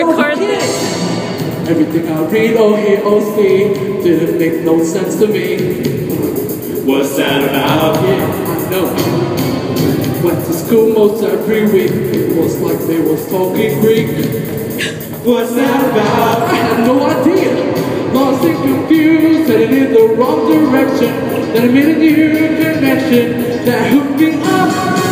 record this. Everything I read or hear or see didn't make no sense to me. What's that about? Yeah, I know. Went to school most every week. It was like they was talking Greek. What's that about? I had no idea. Lost and confused, headed in the wrong direction. Then I made a new connection that hooked me up.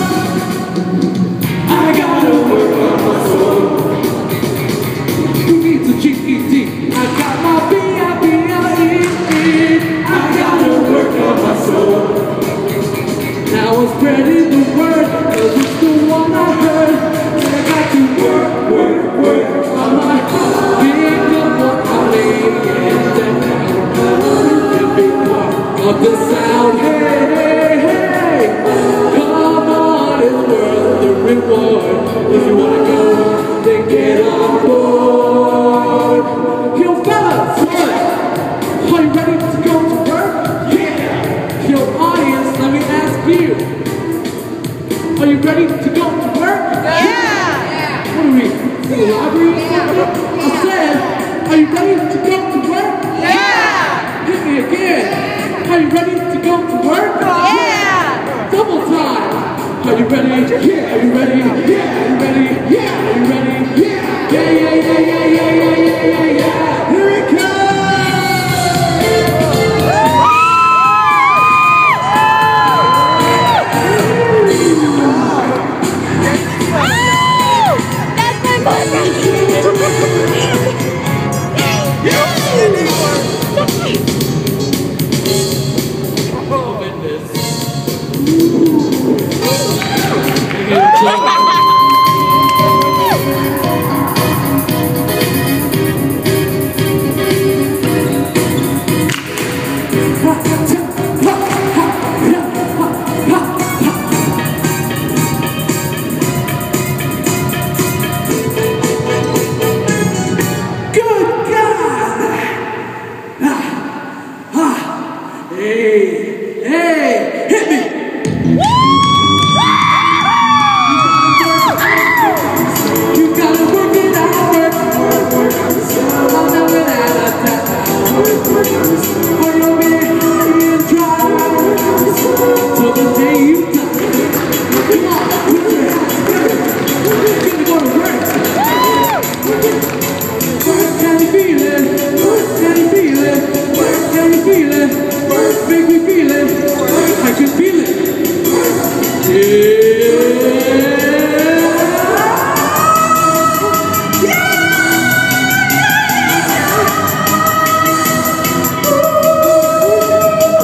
I gotta work on my soul. Who needs a GED? I got my B-I-B-I-E. I gotta work on my soul. Now I'm spreading the word, cause it's the one I heard. And I got to work on my being the one I live in. Then and be part of the sound. Hey, hey, hey. Come on, it's worth the reward. If you wanna go, then get on board. Yo, fellas, are you ready to go to work? Yeah. Yo, audience, let me ask you. Are you ready to go to work? Yeah. What are we, in the library or something? I said, are you ready to go to work? Yeah. Hit me again. Are you ready to go to work? Yeah. Double time. Are you ready? Yeah. Are you ready? Yeah. Are you ready? Yeah. Are you ready? Yeah. Yeah, yeah, yeah, yeah, yeah, yeah, yeah, yeah, yeah. Here it comes. That's my boyfriend.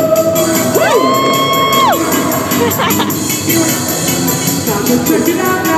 Check it out now.